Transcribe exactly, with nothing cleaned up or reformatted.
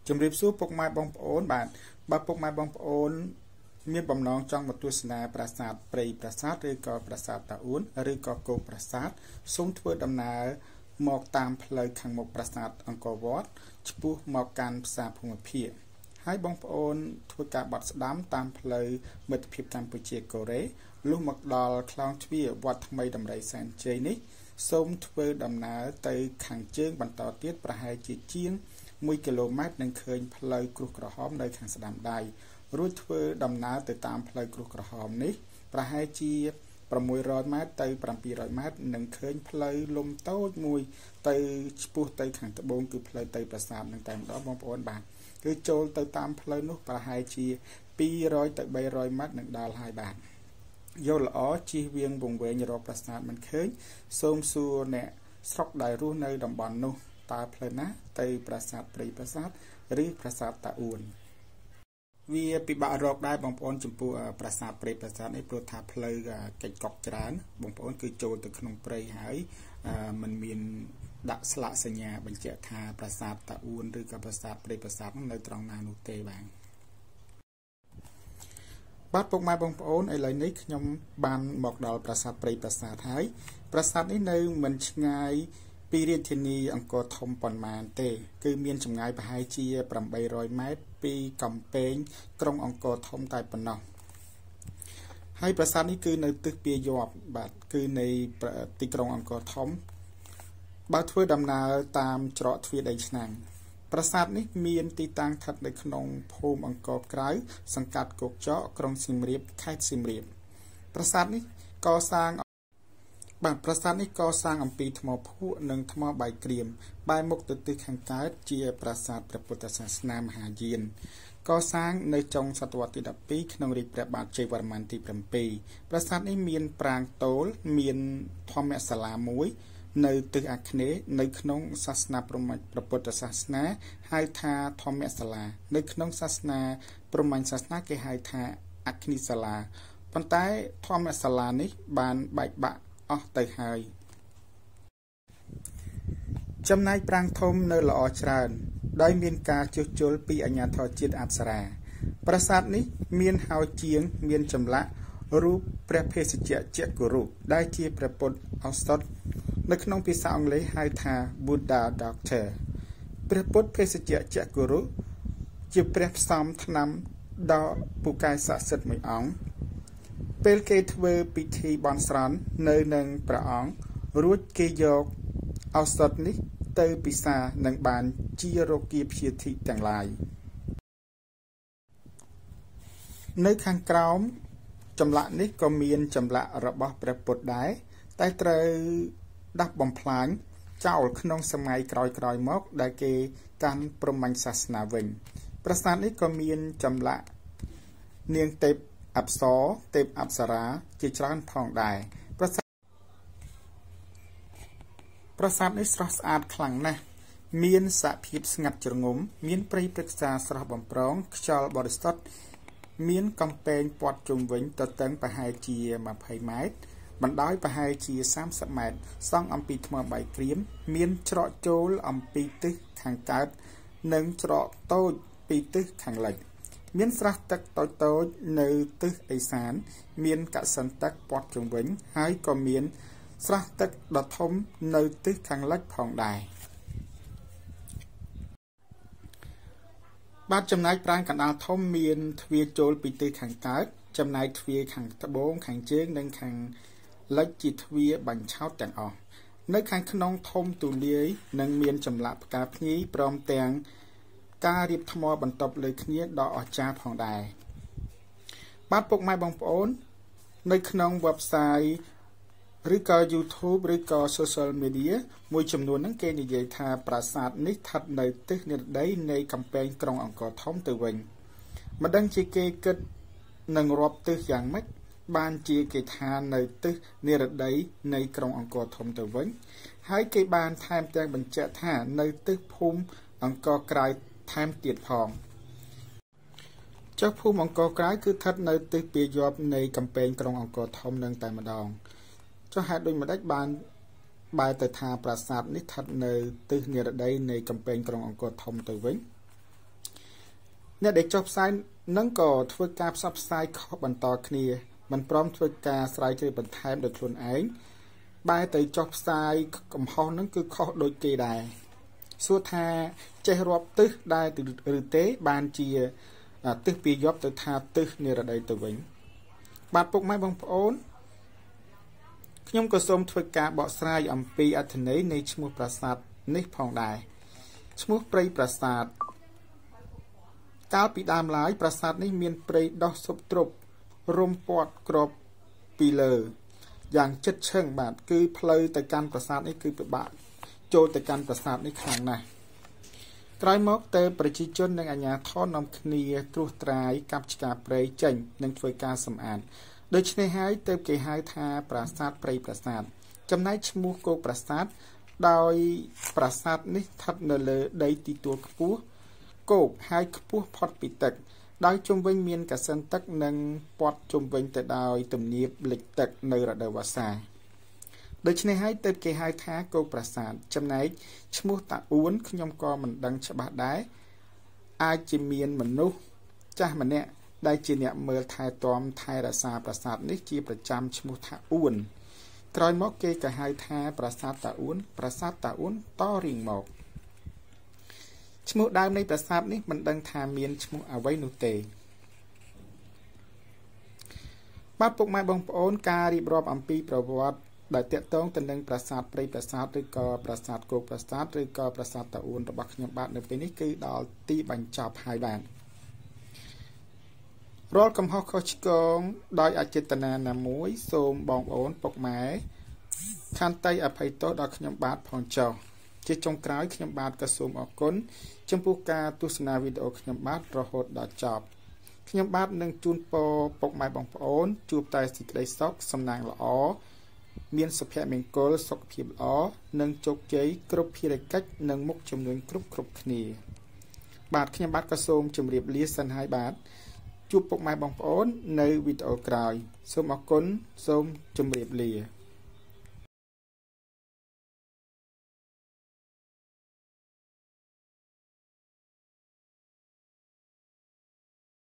ជំរាបសួរពុកម៉ែបងប្អូនបាទបើពុកម៉ែបងប្អូនមានបំណងចង់មកទស្សនាប្រាសាទព្រៃប្រាសាទឬក៏ប្រាសាទតាអ៊ូនឬក៏គោកប្រាសាទសូមធ្វើដំណើរមកតាមផ្លូវខាងមុខប្រាសាទអង្គរវត្តឆ្ពោះមកកាន់ផ្សារភូមិភាគហើយបងប្អូនធ្វើការបត់ស្ដាំតាមផ្លូវមិត្តភាពកម្ពុជាកូរ៉េលុះមកដល់ខ្លោងទ្វារវត្តថ្មីដំរីសែនជ័យនេះសូមធ្វើដំណើរទៅខាងជើងបន្តទៀតប្រហែលជាជាងមួយគីឡូម៉ែត្រនឹងឃើញផ្លូវគ្រុះក្រហមនៅខាងស្ដាំដៃរួចធ្វើដំណើរទៅតាមផ្លូវគ្រុះក្រហមនេះប្រហែលជា600ម៉ែត្រទៅ700ម៉ែត្រនឹងឃើញផ្លូវលំតូចមួយទៅឆ្ពោះទៅខាងត្បូងគឺផ្លូវទៅប្រាសាទនឹងតែម្ដងបងប្អូនបាទគឺចូលទៅតាមផ្លូវនោះប្រហែលជា200ទៅ300ម៉ែត្រនឹងដល់ហើយបាទយល់ល្អជិះវៀងវង្វេងរកប្រាសាទមិនឃើញសូមសួរអ្នកស្រុកដែលរស់នៅតំបន់នោះតើផ្លូវណាទៅប្រាសាទព្រៃប្រាសាទឬប្រាសាទតាអ៊ូនវាពិបាករកដែរបងប្អូនចំពោះប្រាសាទព្រៃប្រាសាទនេះព្រោះថាផ្លូវកិច្ចកុកច្រើនបងប្អូនគឺចូលទៅក្នុងព្រៃហើយมันមានដាក់ស្លាកសញ្ញាបញ្ជាក់ថាប្រាសាទតាអ៊ូនឬក៏ប្រាសាទព្រៃប្រាសាទនៅត្រង់ណានោះទេបាទបាទពុកម៉ែបងប្អូនឥឡូវនេះខ្ញុំបានមកដល់ប្រាសាទព្រៃប្រាសាទហើយប្រាសាទនេះនៅមិនឆ្ងាយពីរាជធានីអង្គរធំប៉ុន្មានទេគឺមានចម្ងាយប្រហែលជា800ម៉ែត្រពីកំពែងក្រុងអង្គរធំតែប៉ុណ្ណោះហើយប្រាសាទនេះគឺនៅទិសពាយ័ព្យបាទគឺនៃទីក្រុងអង្គរធំបើធ្វើដំណើរតាមច្រកទ្វារដីឆ្នាំងប្រាសាទនេះមានទីតាំងស្ថិតនៅក្នុងភូមិអង្គរក្រៅសង្កាត់គោកចកក្រុងសៀមរាបខេត្តសៀមរាបប្រាសាទនេះកសាងបាទប្រាសាទនេះកសាងអំពីថ្មភក់និងថ្មបាយក្រៀមបែរមុខទៅទិសខាងកើតជាប្រាសាទព្រះពុទ្ធសាសនាមហាយានកសាងនៅចុងសតវត្សទីដប់ពីរក្នុងរាជព្រះបាទជ័យវរ្ម័នទី7ប្រាសាទនេះមានប្រាង្គតូលមានធម្មសាលាមួយនៅទិសអាគ្នេយ៍នៅក្នុងសាសនាព្រហ្មញ្ញព្រះពុទ្ធសាសនាហៅថាធម្មសាលានៅក្នុងសាសនាព្រហ្មញ្ញសាសនាគេហៅថាអគ្គិសាលាប៉ុន្តែធម្មសាលានេះបានបែកបាក់អស់ទៅហើយចំណែកប្រាង្គធំនៅល្អច្រើនដោយមានការជួសជុលពីអាជ្ញាធរជាតិអប្សរាប្រាសាទនេះមានហោជាងមានចម្លាក់រូបព្រះភេសជ្ជៈចក្ររុដែលជាព្រះពុទ្ធឱសថនៅក្នុងភាសាអង់គ្លេសហៅថា Buddha Doctor ព្រះពុទ្ធភេសជ្ជៈចក្ររុជាព្រះផ្សំថ្នាំដ៏ពូកែស័ក្តិសិទ្ធិមួយអង្គពេលគេធ្វើពិធីបន់ស្រន់នៅនឹងព្រះអង្គរួចគេយកឱសថនេះទៅពិសានឹងបានជារោគាព្យាធិទាំងឡាយនៅខាងក្រោមចម្លាក់នេះក៏មានចម្លាក់របស់ព្រះពុទ្ធដែរតែត្រូវដាស់បំផ្លាញចោលក្នុងសម័យក្រោយៗមកដែលគេកាន់ព្រហ្មញ្ញសាសនាវិញប្រាសាទនេះក៏មានចម្លាក់នាងទេពអប្សរទេពអប្សរាជាច្រើនផងដែរប្រាសាទប្រាសាទនេះស្រស់ស្អាតខ្លាំងណាស់មានសភាពស្ងាត់ជ្រងំមានព្រៃព្រឹក្សាស្រស់បំព្រងខ្យល់បរិសុទ្ធមានកំពែងព័ទ្ធជុំវិញទទឹងប្រហែលជា20ម៉ែត្របណ្ដោយប្រហែលជា30ម៉ែត្រសង់អំពីថ្មបាយក្រៀមមានច្រកចូលអំពីទិសខាងកើតនិងច្រកតូចពីទិសខាងលិចមានស្រះទឹកតូចតូចនៅទិសឦសានមានកសិនទឹកព័ទ្ធជុំវិញហើយក៏មានស្រះទឹកដ៏ធំនៅទិសខាងលិចផងដែរបាទចំណែកប្រាង្គកណ្ដាលធំមានទ្វារចូលពីទិសខាងកើតចំណែកទ្វារខាងត្បូងខាងជើងនិងខាងលិចជាទ្វារបាញ់ឆោតទាំងអស់នៅខាងក្នុងធំទូលាយនិងមានចម្លាក់ផ្កាភ្ញីព្រមទាំងការរៀបថ្មបន្ទប់លើគ្នាដ៏អស្ចារ្យផងដែរបាទពុកម៉ែបងប្អូននៅក្នុង website ឬក៏ YouTube ឬក៏ social media មួយចំនួនហ្នឹងគេនិយាយថាប្រាសាទនេះស្ថិតនៅទិសនិរតីនៃកំពែងក្រុងអង្គរធំទៅវិញមិនដឹងជាគេគិតនឹងរាប់ទិសយ៉ាងម៉េចបានជាគេថានៅទិសនិរតីនៃក្រុងអង្គរធំទៅវិញហើយគេបានថែមទាំងបញ្ជាក់ថានៅទិសភូមិអង្គរក្រៅថែមទៀតផងចុះភូមិអង្គរក្រៅគឺស្ថិតនៅទិសពាយ័ព្យនៃកំពែងក្រុងអង្គរធំនឹងតែម្ដងចុះហេតុដូចម្ដេចបានបែរទៅថាប្រាសាទនេះស្ថិតនៅទិសនិរតីនៃកំពែងក្រុងអង្គរធំទៅវិញអ្នកដែលចុះផ្សាយនឹងក៏ធ្វើការផ្សព្វផ្សាយខុសបន្តគ្នាមិនព្រមធ្វើការស្រាវជ្រាវបន្ថែមដោយខ្លួនឯងបែរទៅចុះផ្សាយកំហុសនឹងគឺខុសដូចគេដែរសួរថាចេះរាប់ទិសដែរឬទេបានជាទិសពីយប់ទៅថាទិសនិរដីទៅវិញបាទពុកម៉ែបងប្អូនខ្ញុំក៏សូមធ្វើការបកស្រាយអំពីអត្ថន័យនៃឈ្មោះប្រាសាទនេះផងដែរឈ្មោះព្រៃប្រាសាទកាលពីដើមឡើយប្រាសាទនេះមានព្រៃដុះស៊ប់ទ្រប់រុំព័ទ្ធក្របពីលើយ៉ាងជិតឈឹងបាទគឺផ្លូវទៅកាន់ប្រាសាទនេះគឺពិបាកចូលទៅកាន់ប្រាសាទនេះខ្លាំងណាស់ក្រោយមកទៅប្រជាជននិងអាជ្ញាធរនាំគ្នាត្រួសត្រាយកាប់ឆ្ការព្រៃចេញនិងធ្វើការសម្អាតដូច្នេះហើយទើបគេហៅថាប្រាសាទព្រៃប្រាសាទចំណែកឈ្មោះគោកប្រាសាទដោយប្រាសាទនេះស្ថិតនៅលើដីទីទួលខ្ពស់គោកហើយខ្ពស់ផុតពីទឹកដោយជុំវិញមានកសិនទឹកនិងព័ទ្ធជុំវិញទៅដោយទំនាបលិចទឹកនៅរដូវវស្សាដូច្នេះហើយទើបគេហៅថាគោកប្រាសាទចំណែកឈ្មោះតាអួនខ្ញុំក៏មិនដឹងច្បាស់ដែរអាចជាមានមនុស្សចាស់ម្នាក់ដែលជាអ្នកមើលថែទាំថែរក្សាប្រាសាទនេះជាប្រចាំឈ្មោះថាអួនក្រោយមកគេក៏ហៅថាប្រាសាទតាអួនប្រាសាទតាអួនតរៀងមកឈ្មោះដើមនៃប្រាសាទនេះមិនដឹងថាមានឈ្មោះអ្វីនោះទេបាទពុកម៉ែបងប្អូនការរៀបរាប់អំពីប្រវត្តិដែលតាក់ទងទៅនឹងប្រាសាទព្រៃប្រាសាទឬក៏ប្រាសាទគោកប្រាសាទឬក៏ប្រាសាទតាអួនរបស់ខ្ញុំបាទនៅពេលនេះគឺដល់ទីបញ្ចប់ហើយបាទរាល់កំហុសខុសឆ្គងដោយអចេតនាណាមួយសូមបងប្អូនពុកម៉ែខន្តីអភ័យទោសដល់ខ្ញុំបាទផងចុះជាចុងក្រោយខ្ញុំបាទក៏សូមអរគុណចំពោះការទស្សនាវីដេអូខ្ញុំបាទរហូតដល់ចប់ខ្ញុំបាទនឹងជូនពរពុកម៉ែបងប្អូនជួបតែសេចក្តីសុខសំណាងល្អមានសុភមង្គលសុខភាពល្អនិងជោគជ័យគ្រប់ភារកិច្ចនិងមុខជំនួញគ្រប់គ្រប់គ្នាបាទខ្ញុំបាទក៏សូមជម្រាបលាសិនហើយបាទជួបពុកម៉ែបងប្អូននៅវីដេអូក្រោយសូមអរគុណសូមជម្រាបលា